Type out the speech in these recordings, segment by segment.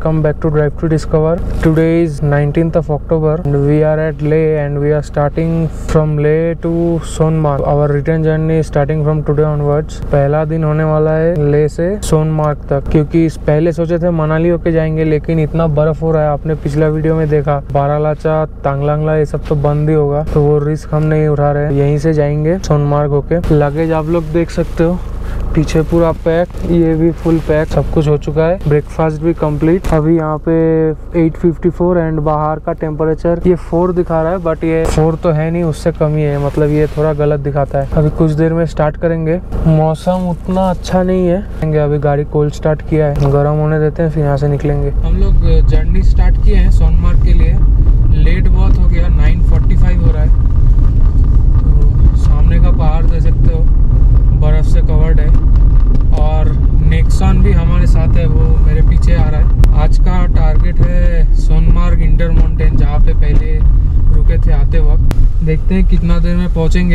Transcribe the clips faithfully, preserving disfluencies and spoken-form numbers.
welcome back to Drive to Discover. Today is nineteenth of October and we are at Leh and we are starting from Leh to Sonmarg. Our return journey is starting from today onwards. पहला दिन होने वाला है लेह से सोनमार्ग तक, क्योंकि पहले सोचे थे मनाली होके जाएंगे लेकिन इतना बर्फ हो रहा है, आपने पिछला वीडियो में देखा बारालाचा तांगलांगला ये सब तो बंद ही होगा, तो वो रिस्क हम नहीं उठा रहे, यहीं से जाएंगे सोनमार्ग होके। लगेज आप लोग देख सकते हो पीछे पूरा पैक, ये भी फुल पैक, सब कुछ हो चुका है। ब्रेकफास्ट भी कंप्लीट। अभी यहाँ पे आठ सौ चौवन एंड बाहर का टेम्परेचर ये फोर दिखा रहा है, बट ये फोर तो है नहीं, उससे कम ही है, मतलब ये थोड़ा गलत दिखाता है। अभी कुछ देर में स्टार्ट करेंगे। मौसम उतना अच्छा नहीं है, अभी गाड़ी कोल्ड स्टार्ट किया है, गर्म होने देते हैं फिर यहाँ से निकलेंगे। हम लोग जर्नी स्टार्ट किए हैं सोनमार्ग के लिए। लेट बहुत हो गया, नाइन फोर्टी फाइव हो रहा है। तो सामने का पहाड़ देख सकते हो बर्फ से कवर्ड है और नेक्सॉन भी हमारे साथ है, वो मेरे पीछे आ रहा है। आज का टारगेट है सोनमार्ग इंटर माउंटेन, जहाँ पे पहले रुके थे आते वक्त। देखते हैं कितना देर में पहुँचेंगे।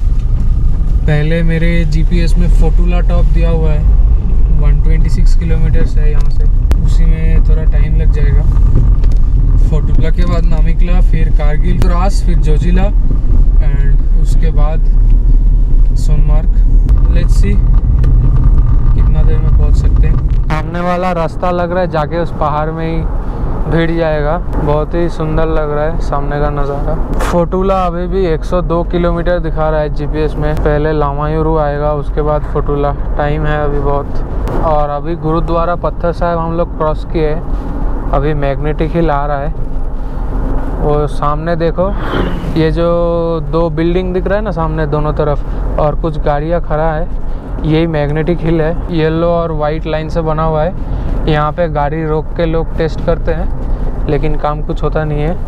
पहले मेरे जीपीएस में फोटुला टॉप दिया हुआ है, एक सौ छब्बीस किलोमीटर्स है यहाँ से, उसी में थोड़ा टाइम लग जाएगा। फोटुला के बाद नामिकला, फिर कारगिल द्रास, फिर जोजिला एंड उसके बाद सोनमार्ग। लेट्स सी कितना देर में पहुंच सकते हैं। सामने वाला रास्ता लग रहा है जाके उस पहाड़ में ही भिड़ जाएगा। बहुत ही सुंदर लग रहा है सामने का नज़ारा। फोटुला अभी भी एक सौ दो किलोमीटर दिखा रहा है जीपीएस में। पहले लामायुरू आएगा, उसके बाद फोटुला। टाइम है अभी बहुत। और अभी गुरुद्वारा पत्थर साहिब हम लोग क्रॉस किए, अभी मैग्नेटिक हिल आ रहा है। वो सामने देखो, ये जो दो बिल्डिंग दिख रहा है ना सामने दोनों तरफ, और कुछ गाड़ियाँ खड़ा है, यही मैग्नेटिक हिल है। येलो और वाइट लाइन से बना हुआ है। यहाँ पे गाड़ी रोक के लोग टेस्ट करते हैं लेकिन काम कुछ होता नहीं है।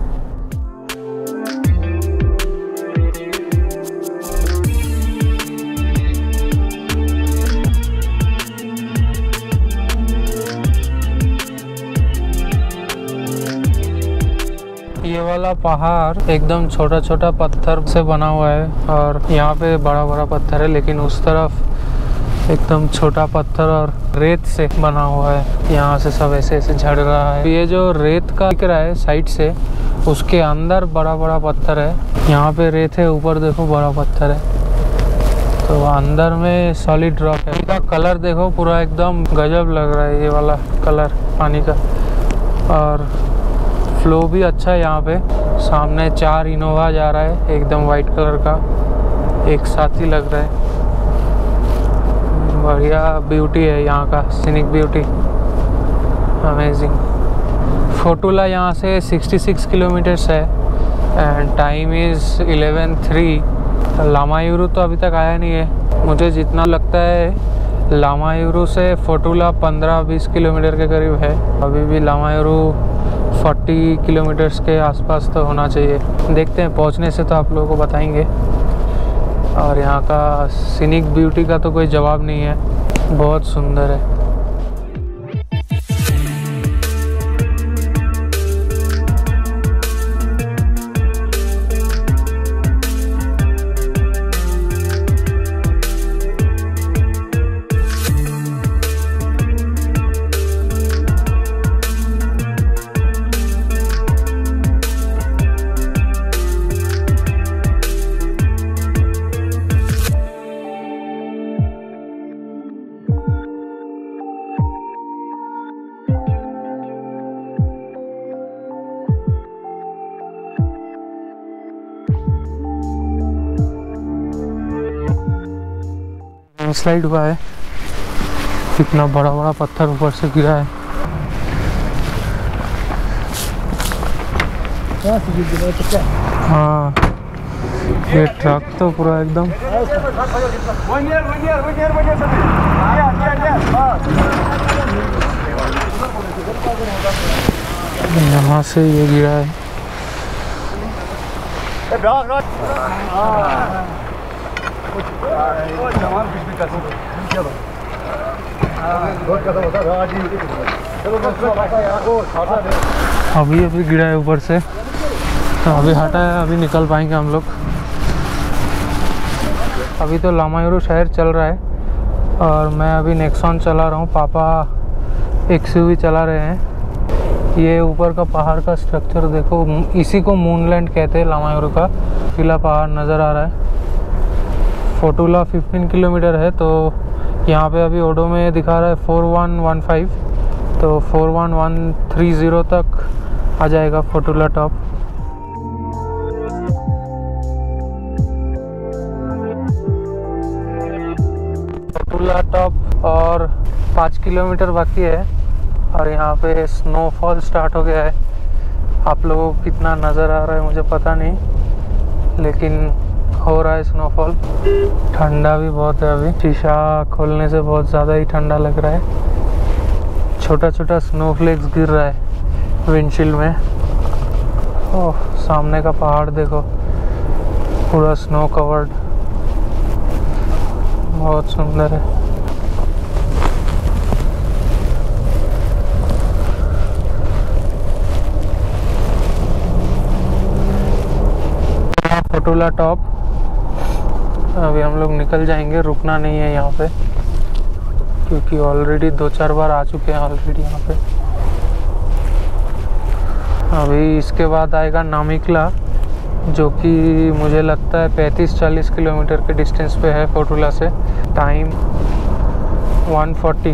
ये वाला पहाड़ एकदम छोटा छोटा पत्थर से बना हुआ है और यहाँ पे बड़ा बड़ा पत्थर है, लेकिन उस तरफ एकदम छोटा पत्थर और रेत से बना हुआ है। यहाँ से सब ऐसे ऐसे झड़ रहा है। ये जो रेत का दिख रहा है साइड से, उसके अंदर बड़ा बड़ा पत्थर है। यहाँ पे रेत है, ऊपर देखो बड़ा पत्थर है, तो अंदर में सॉलिड रॉक है। इसका कलर देखो पूरा एकदम गजब लग रहा है, ये वाला कलर पानी का। और फ्लो भी अच्छा है यहाँ पे। सामने चार इनोवा जा रहा है एकदम वाइट कलर का, एक साथ ही लग रहा है। बढ़िया ब्यूटी है यहाँ का, सीनिक ब्यूटी, अमेजिंग। फोटुला यहाँ से छियासठ किलोमीटर्स है and time is eleven three. Lamayuru तो अभी तक आया नहीं है। मुझे जितना लगता है लामायुरू से फोटुला पंद्रह बीस किलोमीटर के करीब है। अभी भी लामायुरू चालीस किलोमीटर्स के आसपास तो होना चाहिए। देखते हैं, पहुंचने से तो आप लोगों को बताएंगे। और यहाँ का सीनिक ब्यूटी का तो कोई जवाब नहीं है, बहुत सुंदर है। स्लाइड हुआ है, कितना बड़ा बड़ा पत्थर ऊपर से गिरा है। हाँ, ये ट्रक तो पूरा एकदम यहाँ से ये गिरा है। अभी अभी गिरा है ऊपर से, तो अभी हटा है, अभी निकल पाएंगे हम लोग। अभी तो लामायुरू शहर चल रहा है और मैं अभी नेक्सॉन चला रहा हूँ, पापा एक्सयूवी चला रहे हैं। ये ऊपर का पहाड़ का स्ट्रक्चर देखो, इसी को मूनलैंड कहते हैं लामायुरु का। फिला पहाड़ नज़र आ रहा है। फोटुला पंद्रह किलोमीटर है, तो यहाँ पे अभी ओडो में दिखा रहा है फोर वन वन फाइव, तो four one one three zero तक आ जाएगा फोटुला टॉप। फोटुला टॉप और पाँच किलोमीटर बाकी है और यहाँ पे स्नोफॉल स्टार्ट हो गया है। आप लोगों को कितना नज़र आ रहा है मुझे पता नहीं, लेकिन हो रहा है स्नोफॉल। ठंडा भी बहुत है, अभी शीशा खोलने से बहुत ज़्यादा ही ठंडा लग रहा है। छोटा छोटा स्नोफ्लेक्स गिर रहा है विंडशील्ड में। ओह, सामने का पहाड़ देखो, पूरा स्नो कवर्ड, बहुत सुंदर है। फोटुला टॉप, अभी हम लोग निकल जाएंगे, रुकना नहीं है यहाँ पे, क्योंकि ऑलरेडी दो चार बार आ चुके हैं ऑलरेडी यहाँ पे। अभी इसके बाद आएगा नामिक्ला, जो कि मुझे लगता है पैंतीस चालीस किलोमीटर के डिस्टेंस पे है फोटुला से। Time one forty.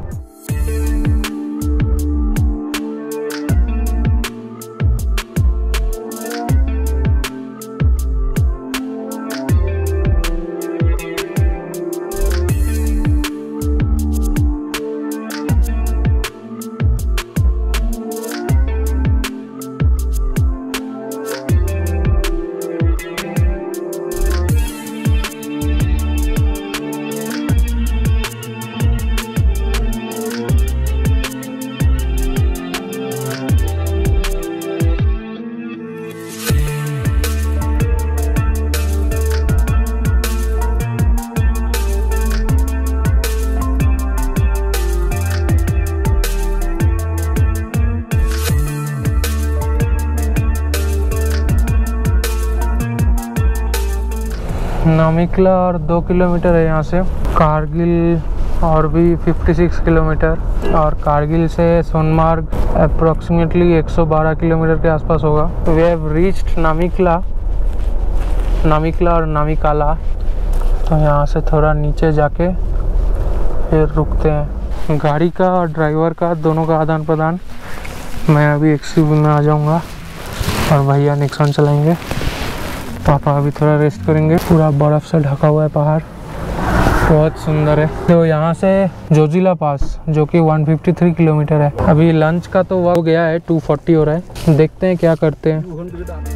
नामिक्ला और दो किलोमीटर है यहाँ से। कारगिल और भी छप्पन किलोमीटर, और कारगिल से सोनमार्ग अप्रोक्सीमेटली एक सौ बारह किलोमीटर के आसपास होगा। We have reached Namikla Namikla और नामिकाला। तो यहाँ से थोड़ा नीचे जाके फिर रुकते हैं। गाड़ी का और ड्राइवर का दोनों का आदान प्रदान। मैं अभी एक्सयूवी में आ जाऊँगा और भैया निक्सन चलाएंगे। पापा अभी थोड़ा रेस्ट करेंगे। पूरा बर्फ़ से ढका हुआ है पहाड़, बहुत सुंदर है। तो यहाँ से जोजिला पास, जो कि एक सौ तिरेपन किलोमीटर है। अभी लंच का तो हो गया है, दो सौ चालीस हो रहा है। देखते हैं क्या करते हैं।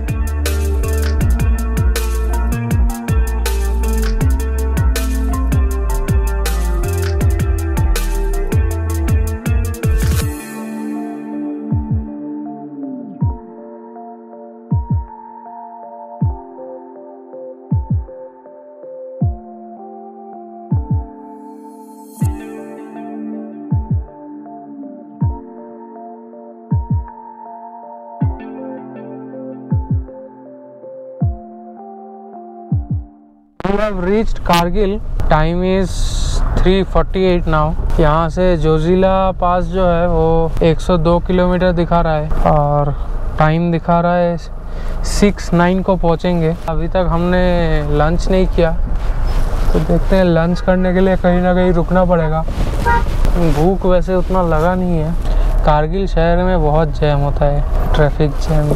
We have reached Kargil. Time is three forty eight now. यहाँ से जोजिला पास जो है वो एक सौ दो किलोमीटर दिखा रहा है और टाइम दिखा रहा है सिक्स नाइन को पहुँचेंगे। अभी तक हमने लंच नहीं किया, तो देखते हैं। लंच करने के लिए कहीं ना कहीं रुकना पड़ेगा। भूख वैसे उतना लगा नहीं है। कारगिल शहर में बहुत जैम होता है, ट्रैफिक जैम।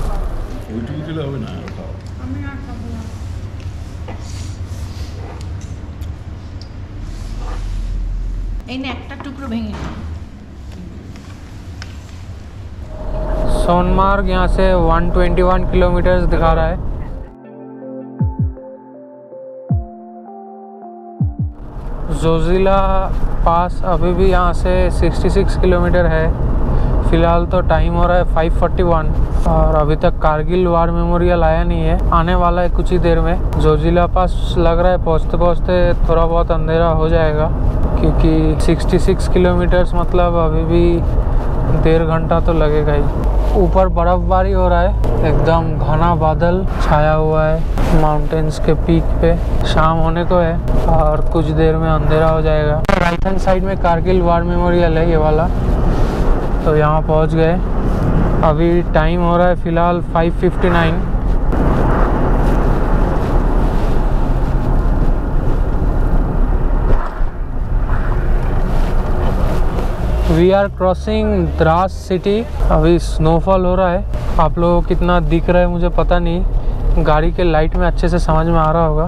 सोनमार्ग यहाँ से एक सौ इक्कीस किलोमीटर दिखा रहा है। जोजिला पास अभी भी यहाँ से छियासठ किलोमीटर है। फ़िलहाल तो टाइम हो रहा है पाँच सौ इकतालीस और अभी तक कारगिल वार मेमोरियल आया नहीं है। आने वाला है कुछ ही देर में। जोजिला पास लग रहा है पहुँचते पहुँचते थोड़ा बहुत अंधेरा हो जाएगा, क्योंकि छियासठ किलोमीटर्स मतलब अभी भी डेढ़ घंटा तो लगेगा ही। ऊपर बर्फ़बारी हो रहा है, एकदम घना बादल छाया हुआ है माउंटेन्स के पीक पे। शाम होने को है और कुछ देर में अंधेरा हो जाएगा। राइट हैंड साइड में कारगिल वार मेमोरियल है ये वाला, तो यहाँ पहुँच गए। अभी टाइम हो रहा है फ़िलहाल five fifty nine. We are crossing Drass city. अभी स्नोफॉल हो रहा है, आप लोगों को कितना दिख रहा है मुझे पता नहीं, गाड़ी के लाइट में अच्छे से समझ में आ रहा होगा।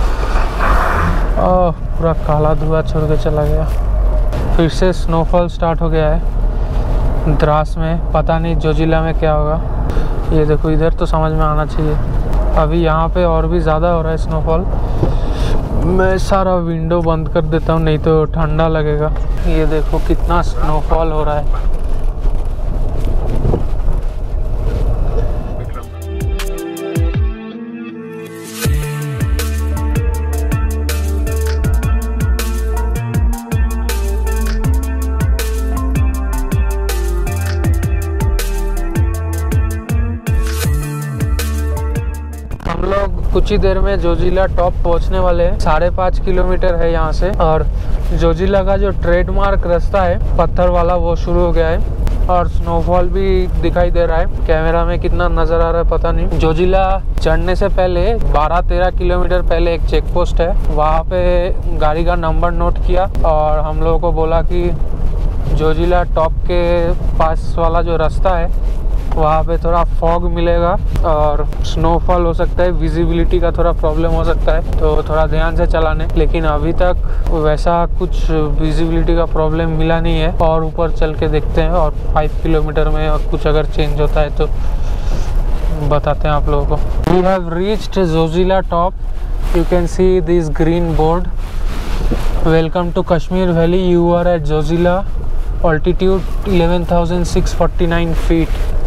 ओह, पूरा काला धुआं छोड़ के चला गया। फिर से स्नोफॉल स्टार्ट हो गया है द्रास में, पता नहीं जोजिला में क्या होगा। ये देखो, इधर तो समझ में आना चाहिए। अभी यहाँ पे और भी ज़्यादा हो रहा है स्नोफॉल। मैं सारा विंडो बंद कर देता हूँ, नहीं तो ठंडा लगेगा। ये देखो कितना स्नोफॉल हो रहा है। हम लोग कुछ ही देर में जोजिला टॉप पहुंचने वाले हैं। साढ़े पाँच किलोमीटर है यहाँ से, और जोजिला का जो ट्रेडमार्क रास्ता है पत्थर वाला वो शुरू हो गया है, और स्नोफॉल भी दिखाई दे रहा है। कैमरा में कितना नज़र आ रहा है पता नहीं। जोजिला चढ़ने से पहले बारह तेरह किलोमीटर पहले एक चेक पोस्ट है, वहाँ पे गाड़ी का नंबर नोट किया और हम लोगों को बोला कि जोजिला टॉप के पास वाला जो रास्ता है वहाँ पे थोड़ा फॉग मिलेगा और स्नोफॉल हो सकता है, विजिबिलिटी का थोड़ा प्रॉब्लम हो सकता है, तो थोड़ा ध्यान से चलाने। लेकिन अभी तक वैसा कुछ विजिबिलिटी का प्रॉब्लम मिला नहीं है, और ऊपर चल के देखते हैं, और फाइव किलोमीटर में और कुछ अगर चेंज होता है तो बताते हैं आप लोगों को। We have reached Zojila top. You can see this green board, welcome to Kashmir valley, you are at Zojila, altitude eleven thousand six forty nine feet.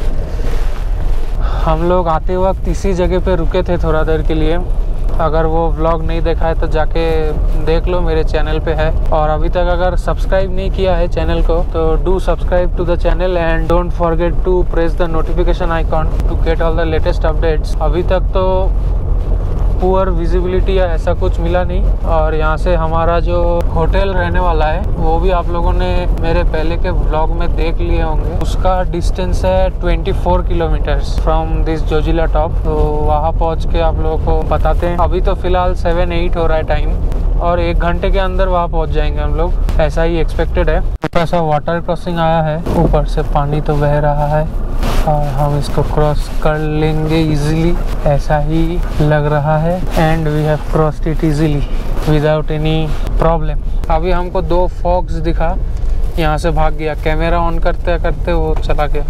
हम लोग आते वक्त इसी जगह पे रुके थे थोड़ा देर के लिए। अगर वो व्लॉग नहीं देखा है तो जाके देख लो, मेरे चैनल पे है। और अभी तक अगर सब्सक्राइब नहीं किया है चैनल को तो do subscribe to the channel and don't forget to press the notification icon to get all the latest updates. अभी तक तो पुअर विजिबिलिटी या ऐसा कुछ मिला नहीं। और यहाँ से हमारा जो होटल रहने वाला है वो भी आप लोगों ने मेरे पहले के व्लॉग में देख लिए होंगे। उसका डिस्टेंस है चौबीस kilometres from this Zojila top. तो वहाँ पहुँच के आप लोगों को बताते हैं। अभी तो फिलहाल सेवन एट हो रहा है टाइम, और एक घंटे के अंदर वहाँ पहुँच जाएंगे हम लोग, ऐसा ही एक्सपेक्टेड है। छोटा सा वाटर क्रॉसिंग आया है, ऊपर से पानी तो बह रहा है और हम इसको क्रॉस कर लेंगे इजीली, ऐसा ही लग रहा है। And we have crossed it easily without any problem. अभी हमको दो फॉक्स दिखा, यहाँ से भाग गया। कैमरा ऑन करते करते वो चला गया।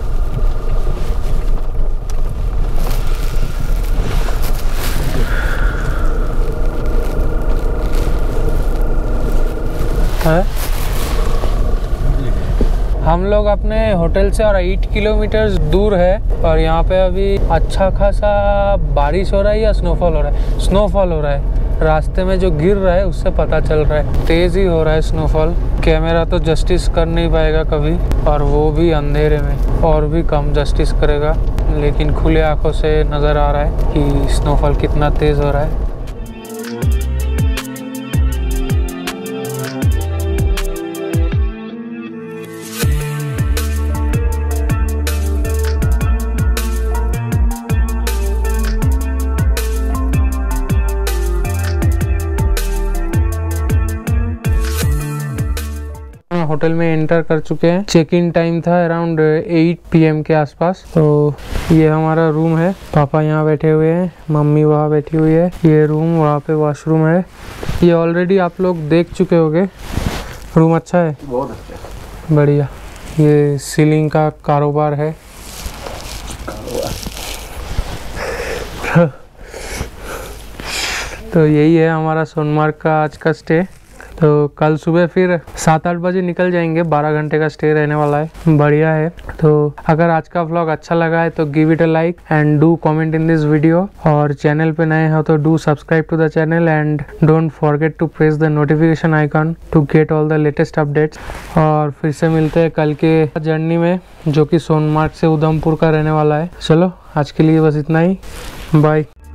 है? हम लोग अपने होटल से और आठ किलोमीटर दूर है, और यहाँ पे अभी अच्छा खासा बारिश हो रहा है या स्नोफॉल हो रहा है। स्नोफॉल हो रहा है, रास्ते में जो गिर रहा है उससे पता चल रहा है, तेज़ ही हो रहा है स्नोफॉल। कैमरा तो जस्टिस कर नहीं पाएगा कभी, और वो भी अंधेरे में और भी कम जस्टिस करेगा। लेकिन खुले आंखों से नज़र आ रहा है कि स्नोफॉल कितना तेज़ हो रहा है। होटल में एंटर कर चुके हैं। चेक इन टाइम था अराउंड एट पी एम के आसपास। तो ये हमारा रूम है, पापा यहाँ बैठे हुए हैं, मम्मी वहाँ बैठी हुई है। ये रूम, वहाँ पे वॉशरूम है। ये ऑलरेडी आप लोग देख चुके होंगे। रूम अच्छा है, बहुत अच्छा, बढ़िया। ये सीलिंग का कारोबार है। तो यही है हमारा सोनमार्ग का आज का स्टे। तो कल सुबह फिर सात आठ बजे निकल जाएंगे। बारह घंटे का स्टे रहने वाला है, बढ़िया है। तो अगर आज का व्लॉग अच्छा लगा है तो give it a like and do comment in this video. और चैनल पे नए हो तो do subscribe to the channel and don't forget to press the notification icon to get all the latest updates. और फिर से मिलते हैं कल के जर्नी में, जो कि सोनमार्ग से उधमपुर का रहने वाला है। चलो आज के लिए बस इतना ही, बाय।